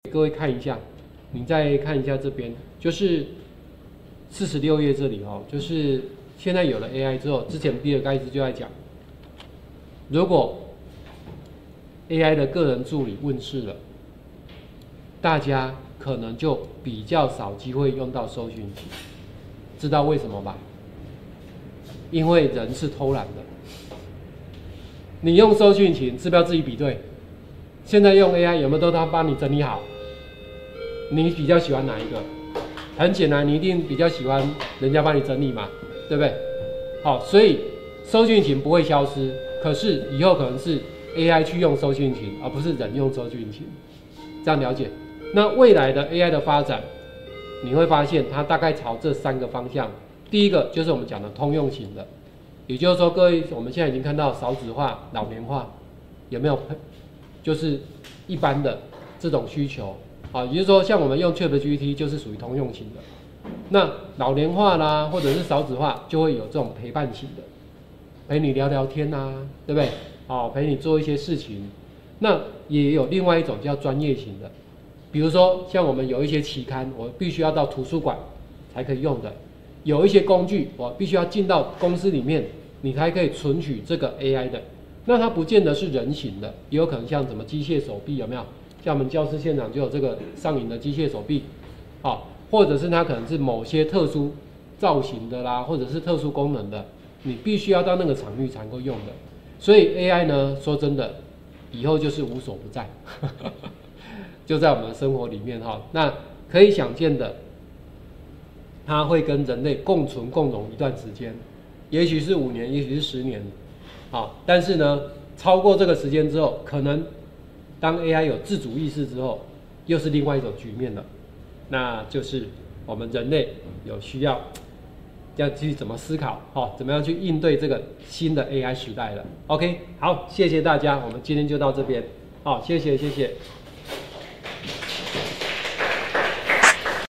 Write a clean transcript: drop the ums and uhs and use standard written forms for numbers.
各位看一下，你再看一下这边，就是46页这里哦，就是现在有了 AI 之后，之前比尔盖茨就在讲，如果 AI 的个人助理问世了，大家可能就比较少机会用到搜寻引擎，知道为什么吧？因为人是偷懒的，你用搜寻引擎是不是要自己比对？现在用 AI 有没有都他帮你整理好？你比较喜欢哪一个？很简单，你一定比较喜欢人家帮你整理嘛，对不对？好，所以搜寻引擎不会消失，可是以后可能是 AI 去用搜寻引擎，而不是人用搜寻引擎。这样了解？那未来的 AI 的发展，你会发现它大概朝这3个方向。第一个就是我们讲的通用型的，也就是说，各位我们现在已经看到少子化、老年化，有没有？就是一般的这种需求。啊，也就是说，像我们用 ChatGPT 就是属于通用型的。那老年化啦，或者是少子化，就会有这种陪伴型的，陪你聊聊天啊，对不对？哦，陪你做一些事情。那也有另外一种叫专业型的，比如说像我们有一些期刊，我必须要到图书馆才可以用的；有一些工具，我必须要进到公司里面，你才可以存取这个 AI 的。那它不见得是人形的，也有可能像什么机械手臂，有没有？像我们教室现场就有这个上瘾的机械手臂，啊，或者是它可能是某些特殊造型的啦，或者是特殊功能的，你必须要到那个场域才能够用的。所以 AI 呢，说真的，以后就是无所不在，就在我们的生活里面哈。那可以想见的，它会跟人类共存共荣一段时间，也许是5年，也许是10年，好，但是呢，超过这个时间之后，可能当 AI 有自主意识之后，又是另外一种局面了。那就是我们人类有需要去怎么思考，怎么样去应对这个新的 AI 时代了。OK， 好，谢谢大家，我们今天就到这边，好，谢谢。